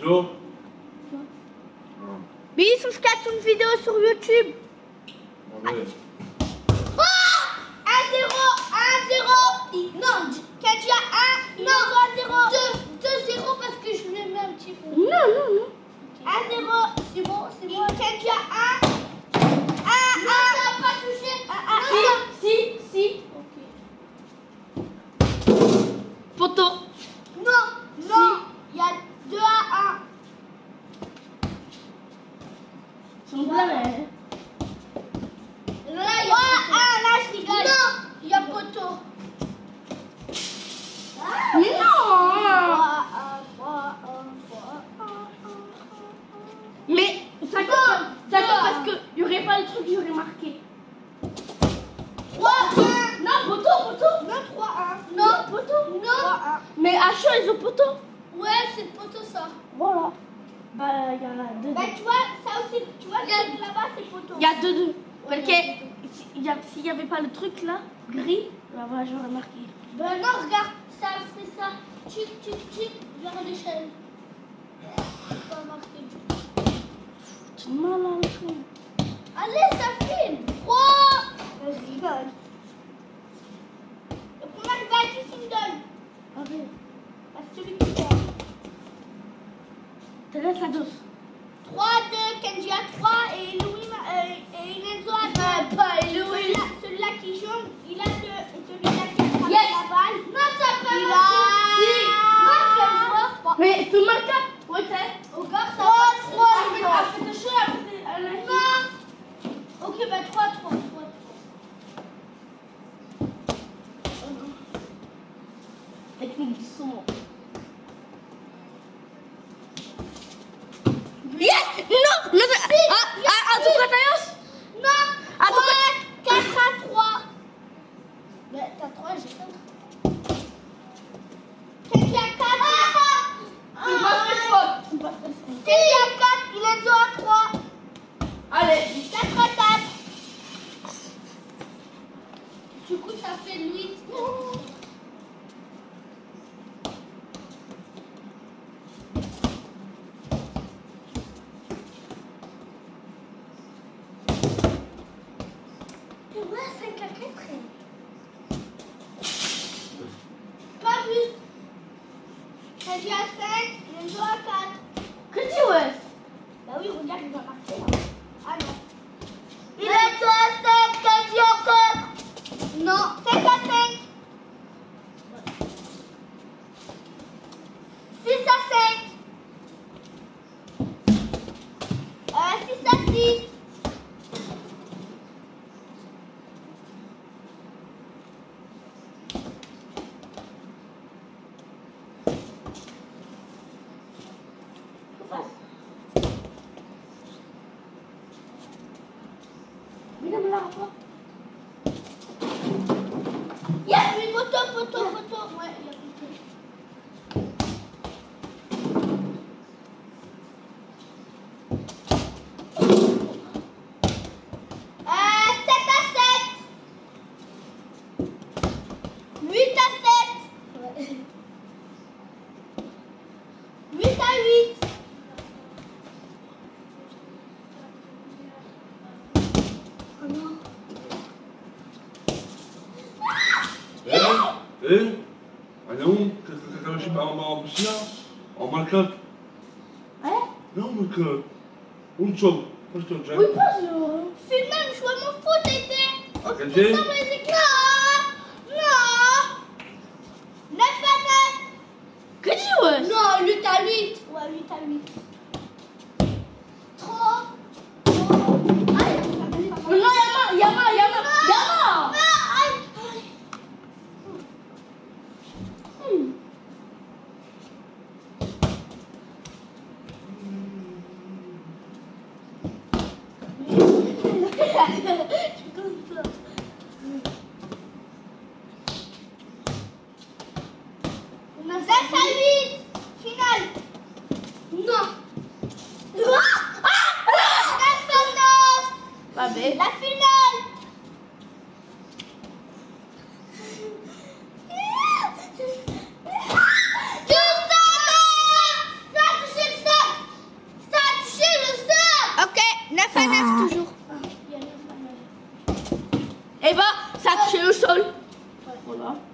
Poteau. Mais il subscribe une vidéo sur YouTube. Allez. Oh 1-0. Non, Kenji a 1. Non, 2-0 parce que je l'ai mis un petit peu. Non. 1-0. C'est bon. Kenji a 1. 1. Non, ça n'a pas touché. Si. Ok. Poteau. Non. Il y a 2-1. C'est une blague. Là, je rigole. Non, il y a poteau. Non. Mais ça compte parce qu'il n'y aurait pas le truc que j'aurais marqué. 3-1. Non, poteau. Non, 3-1. Non, poteau. Non. Mais à chaud, ils ont poteau. Ouais, c'est poteau ça. Voilà. Bah, il y a 2-2. Bah, tu vois, ça aussi, tu vois, là-bas, c'est poteau. Il y a 2-2. Parce que s'il n'y avait pas le truc là, gris, là voilà, j'aurais marqué. Ben non, regarde, ça fait ça. Tic, vers l'échelle. Pas marqué du tout. Tu es malin, le fou. Allez, ça filme. 3. Je rigole. Le premier va qui s'y donne. Allez. C'est celui qui perd. Te laisse la dose. 3-2, Kenji a 3 et Louis et Inenzo a 2. Pas Louis. Celui-là qui jaune, il a 2. Et celui-là qui a la balle. Non, ça peut il a... Si. Non, c'est un joueur. Mais tout le monde a. Ouais, c'est. Au gars, ça 3. Après de chaud, après de... Non. Ok, bah 3. Technique du saumon. Yes! Non! Non! 4-3. Mais t'as 3, j'ai 4. Kenji a 4. Il m'a fait faute. Kenji a 4, il a 2 à 3. Allez, 4-4. Du coup, ça fait 8. Pas plus. Kenji a 5, Inenzo a 4. Que tu veux? Bah oui, regarde, il va marquer. Ah non. Inenzo a 5, Kenji a 4. Non, 5 à 5. 6 à 5. 6 à 6. Yes, oui, poteau. Ouais, il y a poteau. 7 à 7. 8 à 7. Ouais. 8 à 8. Oh non. Allons, je sais pas, en plus là, en marquant. Hein? Non, mais que. Un show, questo già. Oui, pas je. Finalement, je vois mon foot était. Ah, Kenji? Non. 9 à 9. Que tu veux? Non, 8 à 8. Ouais, 8 à 8. Trop. Aïe. Non, Yama. On a 7 à 8. Finale. Non. pas 9 toujours. Il y a 9 à 9. Et bah, ça a touché le sol. Voilà.